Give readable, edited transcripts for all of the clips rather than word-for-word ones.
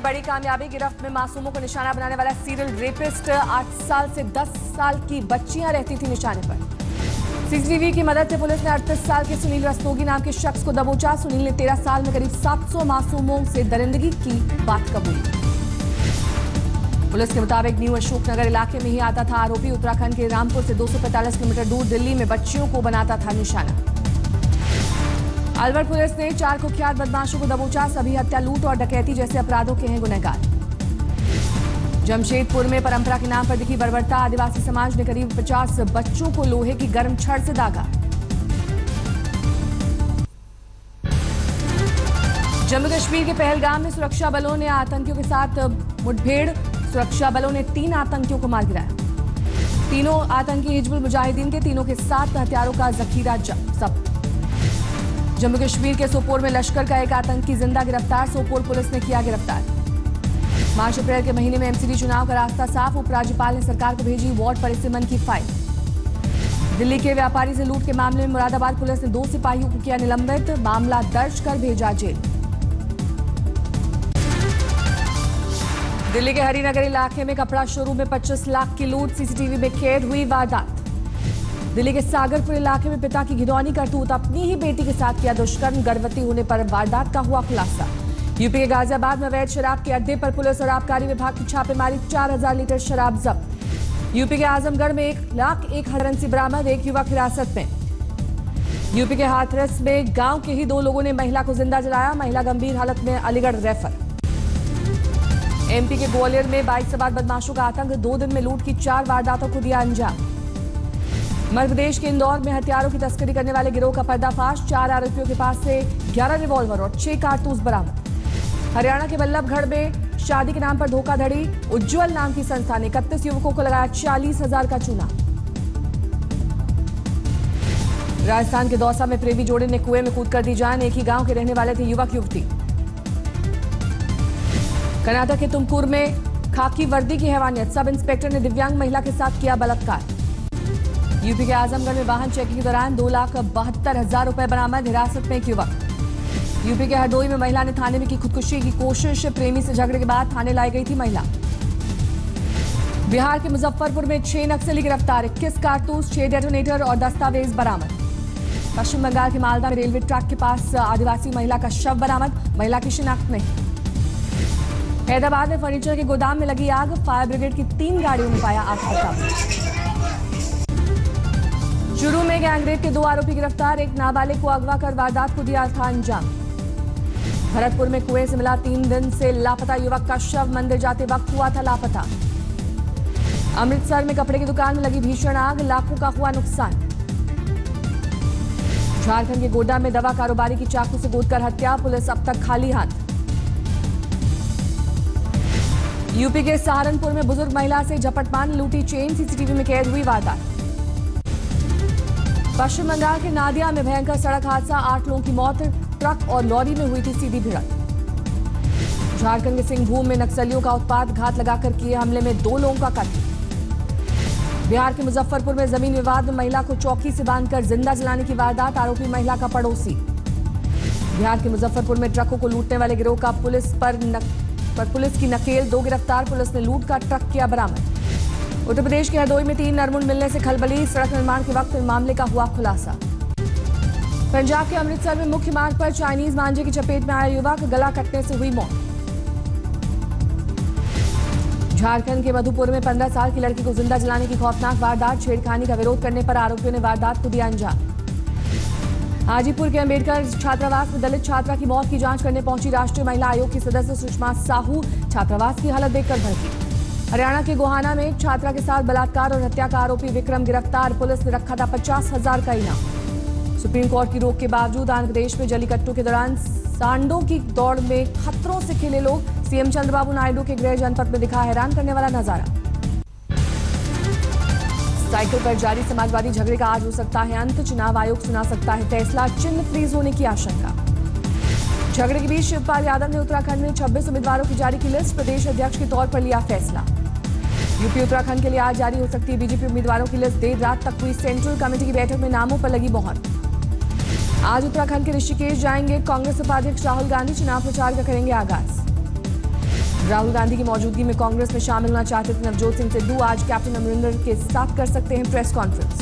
बड़ी कामयाबी, गिरफ्त में मासूमों को निशाना बनाने वाला सीरियल रेपिस्ट। 8 साल से 10 साल की बच्चियां रहती थी निशाने पर। सीसीटीवी की मदद से पुलिस ने 38 साल के सुनील रस्तोगी नाम के शख्स को दबोचा। सुनील ने 13 साल में करीब 700 मासूमों से दरिंदगी की बात कबूली। पुलिस के मुताबिक न्यू अशोकनगर इलाके में ही आता था आरोपी। उत्तराखंड के रामपुर से 245 किलोमीटर दूर दिल्ली में बच्चियों को बनाता था निशाना। अलवर पुलिस ने 4 कुख्यात बदमाशों को दबोचा। सभी हत्या, लूट और डकैती जैसे अपराधों के हैं गुनहगार। जमशेदपुर में परंपरा के नाम पर दिखी बर्बरता। आदिवासी समाज ने करीब 50 बच्चों को लोहे की गर्म छड़ से दागा। जम्मू कश्मीर के पहलगाम में सुरक्षा बलों ने आतंकियों के साथ मुठभेड़। सुरक्षा बलों ने 3 आतंकियों को मार गिराया। तीनों आतंकी हिजबुल मुजाहिदीन के, तीनों के 7 हथियारों का जखीरा जब्त। जम्मू कश्मीर के सोपोर में लश्कर का एक आतंकी जिंदा गिरफ्तार। सोपोर पुलिस ने किया गिरफ्तार। मार्च अप्रैल के महीने में एमसीडी चुनाव का रास्ता साफ। उपराज्यपाल ने सरकार को भेजी वार्ड परिसीमन की फाइल। दिल्ली के व्यापारी से लूट के मामले में मुरादाबाद पुलिस ने 2 सिपाहियों को किया निलंबित। मामला दर्ज कर भेजा जेल। दिल्ली के हरिनगर इलाके में कपड़ा शोरूम में 25 लाख की लूट। सीसीटीवी में कैद हुई वारदात। दिल्ली के सागरपुर इलाके में पिता की घिनौनी करतूत, अपनी ही बेटी के साथ किया दुष्कर्म। गर्भवती होने पर वारदात का हुआ खुलासा। यूपी के गाजियाबाद में अवैध शराब के अड्डे पर पुलिस और आबकारी विभाग की छापेमारी। 4000 लीटर शराब जब्त। यूपी के आजमगढ़ में 1,01,000 करेंसी बरामद। एक युवक हिरासत में। यूपी के हाथरस में गांव के ही 2 लोगों ने महिला को जिंदा जलाया। महिला गंभीर हालत में अलीगढ़ रेफर। एमपी के ग्वालियर में बाइक सवार बदमाशों का आतंक। 2 दिन में लूट की 4 वारदातों को दिया अंजाम। मध्य प्रदेश के इंदौर में हथियारों की तस्करी करने वाले गिरोह का पर्दाफाश। 4 आरोपियों के पास से 11 रिवॉल्वर और 6 कारतूस बरामद। हरियाणा के बल्लभगढ़ में शादी के नाम पर धोखाधड़ी। उज्ज्वल नाम की संस्था ने 31 युवकों को लगाया 40,000 का चूना। राजस्थान के दौसा में प्रेमी जोड़े ने कुएं में कूदकर दी जान। एक ही गांव के रहने वाले थे युवक युवती। कर्नाटक के तुमकुर में खाकी वर्दी की हैवानियत। सब इंस्पेक्टर ने दिव्यांग महिला के साथ किया बलात्कार। यूपी के आजमगढ़ में वाहन चेकिंग के दौरान 2,72,000 रुपए बरामद। हिरासत में एक युवक। यूपी के हरदोई में महिला ने थाने में की खुदकुशी की कोशिश। प्रेमी से झगड़े के बाद थाने लाई गई थी महिला। बिहार के मुजफ्फरपुर में 6 नक्सली गिरफ्तार। 21 कारतूस, 6 डेटोनेटर और दस्तावेज बरामद। पश्चिम बंगाल के मालदा में रेलवे ट्रैक के पास आदिवासी महिला का शव बरामद। महिला की शिनाख्त नहीं। हैदराबाद में फर्नीचर के गोदाम में लगी आग। फायर ब्रिगेड की 3 गाड़ियों में पाया आग का काबू। चूरू में गैंगरेप के 2 आरोपी गिरफ्तार। एक नाबालिग को अगवा कर वारदात को दिया था अंजाम। भरतपुर में कुएं से मिला 3 दिन से लापता युवक का शव। मंदिर जाते वक्त हुआ था लापता। अमृतसर में कपड़े की दुकान में लगी भीषण आग। लाखों का हुआ नुकसान। झारखंड के गोड्डा में दवा कारोबारी की चाकू से गोदकर हत्या। पुलिस अब तक खाली हाथ। यूपी के सहारनपुर में बुजुर्ग महिला से झपटमार लूटी चेन। सीसीटीवी में कैद हुई वारदात। पश्चिम बंगाल के नादिया में भयंकर सड़क हादसा। 8 लोगों की मौत। ट्रक और लॉरी में हुई थी सीधी भिड़ंत। झारखंड के सिंहभूम में नक्सलियों का उत्पात। घात लगाकर किए हमले में 2 लोगों का कत्ल। बिहार के मुजफ्फरपुर में जमीन विवाद में महिला को चौकी से बांधकर जिंदा जलाने की वारदात। आरोपी महिला का पड़ोसी। बिहार के मुजफ्फरपुर में ट्रकों को लूटने वाले गिरोह का पुलिस की नकेल। 2 गिरफ्तार। पुलिस ने लूट का ट्रक किया बरामद। उत्तर प्रदेश के हरदोई में 3 नरमुंड मिलने से खलबली। सड़क निर्माण के वक्त मामले का हुआ खुलासा। पंजाब के अमृतसर में मुख्य मार्ग पर चाइनीज मांझे की चपेट में आया युवक। गला कटने से हुई मौत। झारखंड के मधुपुर में 15 साल की लड़की को जिंदा जलाने की खौफनाक वारदात। छेड़खानी का विरोध करने पर आरोपियों ने वारदात को दिया अंजाम। हाजीपुर के अंबेडकर छात्रावास में दलित छात्रा की मौत की जांच करने पहुंची राष्ट्रीय महिला आयोग की सदस्य सुषमा साहू। छात्रावास की हालत देखकर भड़की। हरियाणा के गोहाना में छात्रा के साथ बलात्कार और हत्या का आरोपी विक्रम गिरफ्तार। पुलिस ने रखा था 50,000 का इनाम। सुप्रीम कोर्ट की रोक के बावजूद आंध्र प्रदेश में जल्लीकट्टू के दौरान सांडों की दौड़ में खतरों से खेले लोग। सीएम चंद्रबाबू नायडू के गृह जनपद में दिखा हैरान करने वाला नजारा। साइकिल पर जारी समाजवादी झगड़े का आज हो सकता है अंत। चुनाव आयोग सुना सकता है फैसला। चिन्ह फ्रीज होने की आशंका। झगड़े के बीच शिवपाल यादव ने उत्तराखंड में 26 उम्मीदवारों की जारी की लिस्ट। प्रदेश अध्यक्ष के तौर पर लिया फैसला। यूपी उत्तराखंड के लिए आज जारी हो सकती है बीजेपी उम्मीदवारों की लिस्ट। देर रात तक हुई सेंट्रल कमेटी की बैठक में नामों पर लगी मोहर। आज उत्तराखंड के ऋषिकेश जाएंगे कांग्रेस उपाध्यक्ष राहुल गांधी। चुनाव प्रचार का करेंगे आगाज। राहुल गांधी की मौजूदगी में कांग्रेस में शामिल होना चाहते थे नवजोत सिंह सिद्धू आज कैप्टन अमरिंदर के साथ कर सकते हैं प्रेस कॉन्फ्रेंस।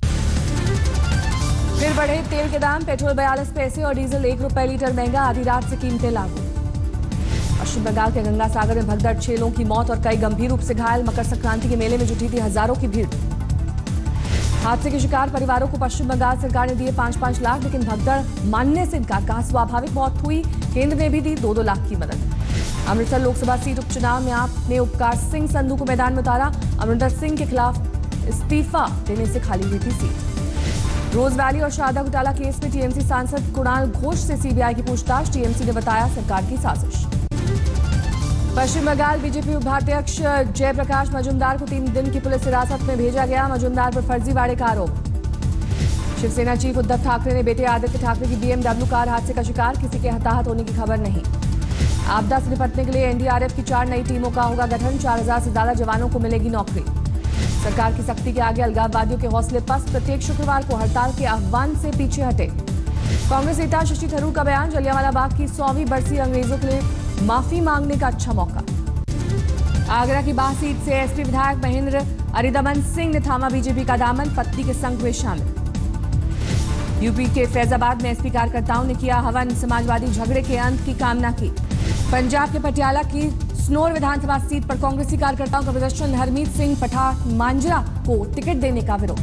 फिर बढ़े तेल के दाम, पेट्रोल 42 पैसे और डीजल 1 रुपए लीटर महंगा, आधी रात से कीमतें लागू। पश्चिम बंगाल के गंगा सागर में भगदड़, 6 लोगों की मौत और कई गंभीर रूप से घायल। मकर संक्रांति के मेले में जुटी थी हजारों की भीड़। हादसे के शिकार परिवारों को पश्चिम बंगाल सरकार ने दिए 5-5 लाख, लेकिन भगदड़ मानने से इनकार, कहा स्वाभाविक मौत हुई। केंद्र ने भी दी 2-2 लाख की मदद। अमृतसर लोकसभा सीट उपचुनाव में आपने उपकार सिंह संधू को मैदान में उतारा। अमरिंदर सिंह के खिलाफ इस्तीफा देने से खाली हुई थी सीट। रोज वैली और शारदा घोटाला केस में टीएमसी सांसद कुणाल घोष से सीबीआई की पूछताछ, टीएमसी ने बताया सरकार की साजिश। पश्चिम बंगाल बीजेपी उपाध्यक्ष जयप्रकाश मजूमदार को 3 दिन की पुलिस हिरासत में भेजा गया। मजूमदार पर फर्जीवाड़े का आरोप। शिवसेना चीफ उद्धव ठाकरे ने बेटे आदित्य ठाकरे की बीएमडब्ल्यू कार हादसे का शिकार, किसी के हताहत होने की खबर नहीं। आपदा से निपटने के लिए एनडीआरएफ की 4 नई टीमों का होगा गठन, 4000 से ज्यादा जवानों को मिलेगी नौकरी। सरकार की सख्ती के आगे अलगाववादियों के हौसले पस्त, प्रत्येक शुक्रवार को हड़ताल के आह्वान से पीछे हटे। कांग्रेस नेता शशि थरूर का बयान, जलियांवाला बाग की 100वीं बरसी अंग्रेजों के लिए माफी मांगने का अच्छा मौका। आगरा की बाह सीट से एसपी विधायक महेंद्र अरिदमन सिंह ने थामा बीजेपी का दामन, पत्नी के संग हुए शामिल। यूपी के फैजाबाद में एसपी कार्यकर्ताओं ने किया हवन, समाजवादी झगड़े के अंत की कामना की। पंजाब के पटियाला की स्नोर विधानसभा सीट पर कांग्रेसी कार्यकर्ताओं का प्रदर्शन, हरमीत सिंह पठान मांजरा को टिकट देने का विरोध।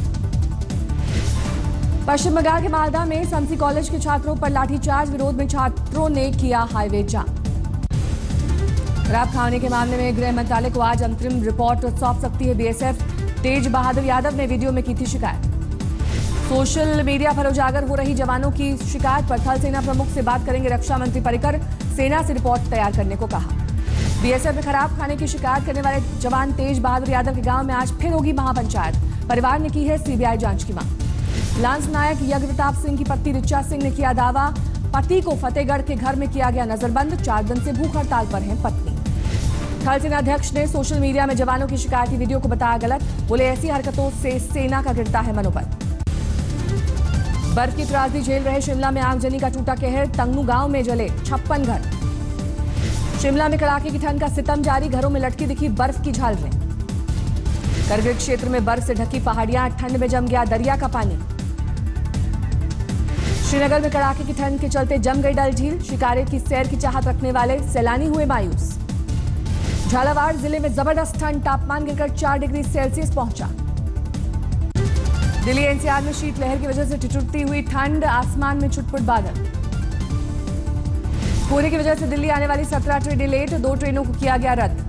पश्चिम बंगाल के मालदा में समसी कॉलेज के छात्रों पर लाठीचार्ज, विरोध में छात्रों ने किया हाईवे जाम। शराब खाने के मामले में गृह मंत्रालय को आज अंतरिम रिपोर्ट सौंप सकती है बीएसएफ। तेज बहादुर यादव ने वीडियो में की थी शिकायत। सोशल मीडिया पर उजागर हो रही जवानों की शिकायत पर थल सेना प्रमुख से बात करेंगे रक्षा मंत्री पर्रिकर, सेना से रिपोर्ट तैयार करने को कहा। बीएसएफ में खराब खाने की शिकायत करने वाले जवान तेज बहादुर यादव के गांव में आज फिर होगी महापंचायत, परिवार ने की है सीबीआई जांच की मांग। लांस नायक यज्ञ प्रताप सिंह की पत्नी ऋचा सिंह ने किया दावा, पति को फतेहगढ़ के घर में किया गया नजरबंद, 4 दिन से भूख हड़ताल पर है पत्नी। थल सेना अध्यक्ष ने सोशल मीडिया में जवानों की शिकायती वीडियो को बताया गलत, बोले ऐसी हरकतों से सेना का गिरता है मनोबल। बर्फ की त्रासदी झेल रहे शिमला में आगजनी का टूटा कहर, तंगनू गांव में जले 56 घर। शिमला में कड़ाके की ठंड का सितम जारी, घरों में लटकी दिखी बर्फ की झालरें। करगिल क्षेत्र में बर्फ से ढकी पहाड़ियां, ठंड में जम गया दरिया का पानी। श्रीनगर में कड़ाके की ठंड के चलते जम गई डल झील, शिकारे की सैर की चाहत रखने वाले सैलानी हुए मायूस। झालावाड़ जिले में जबरदस्त ठंड, तापमान गिरकर 4 डिग्री सेल्सियस पहुंचा। दिल्ली एनसीआर में शीतलहर की वजह से ठिठुरती हुई ठंड, आसमान में छुटपुट बादल। कोहरे की वजह से दिल्ली आने वाली 17 ट्रेनें लेट, 2 ट्रेनों को किया गया रद्द।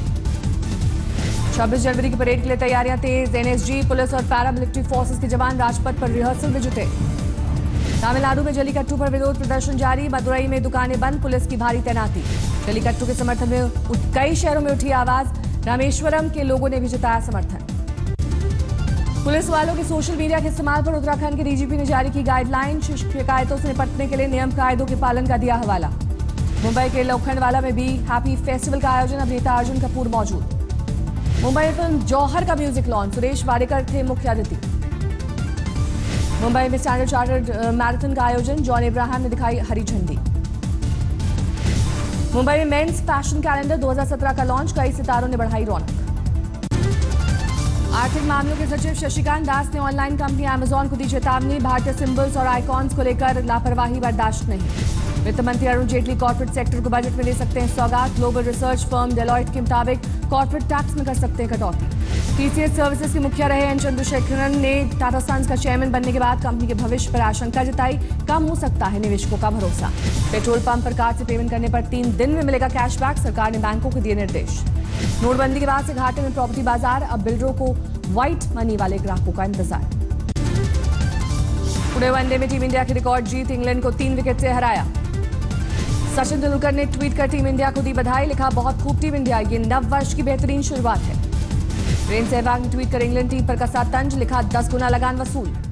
26 जनवरी की परेड के लिए तैयारियां तेज, एनएसजी, पुलिस और पैरामिलिट्री फोर्सेस के जवान राजपथ पर रिहर्सल में जुटे। तमिलनाडु में जलीकट्टू पर विरोध प्रदर्शन जारी, मदुरई में दुकानें बंद, पुलिस की भारी तैनाती। जलीकट्टू के समर्थन में कई शहरों में उठी आवाज, रामेश्वरम के लोगों ने भी जताया समर्थन। पुलिस वालों के सोशल मीडिया के इस्तेमाल पर उत्तराखंड के डीजीपी ने जारी की गाइडलाइन, शिकायतों से निपटने के लिए नियम कायदों के पालन का दिया हवाला। मुंबई के लोखंडवाला में भी हैप्पी फेस्टिवल का आयोजन, अभिनेता अर्जुन कपूर मौजूद। मुंबई में फिल्म जौहर का म्यूजिक लॉन्च, सुरेश वाडेकर थे मुख्य अतिथि। मुंबई में स्टैंडर्ड चार्टर्ड मैराथन का आयोजन, जॉन इब्राहिम ने दिखाई हरी झंडी। मुंबई में मेंस फैशन कैलेंडर 2017 का लॉन्च, कई सितारों ने बढ़ाई रौनक। आर्थिक मामलों के सचिव शशिकांत दास ने ऑनलाइन कंपनी अमेजॉन को दी चेतावनी, भारतीय सिंबल्स और आइकॉन्स को लेकर लापरवाही बर्दाश्त नहीं। वित्त मंत्री अरुण जेटली कॉर्पोरेट सेक्टर को बजट में दे सकते हैं सौगात, ग्लोबल रिसर्च फर्म डेलॉयट के मुताबिक कॉर्पोरेट टैक्स में कर सकते हैं कटौती। टीसीएस सर्विसेज के मुखिया रहे एन चंद्रशेखरन ने टाटा सन्स का चेयरमैन बनने के बाद कंपनी के भविष्य पर आशंका जताई, कम हो सकता है निवेशकों का भरोसा। पेट्रोल पंप पर कार्ड से पेमेंट करने पर 3 दिन में मिलेगा कैशबैक, सरकार ने बैंकों को दिए निर्देश। नोटबंदी के बाद से घाटे में प्रॉपर्टी बाजार, अब बिल्डरों को व्हाइट मनी वाले ग्राहकों का इंतजार। पुणे वनडे में टीम इंडिया की रिकॉर्ड जीत, इंग्लैंड को 3 विकेट से हराया। सचिन तेंदुलकर ने ट्वीट कर टीम इंडिया को दी बधाई, लिखा बहुत खूब टीम इंडिया, ये नव वर्ष की बेहतरीन शुरुआत है। वीरेंद्र सहवाग ने ट्वीट कर इंग्लैंड टीम पर कसा तंज, लिखा 10 गुना लगान वसूल।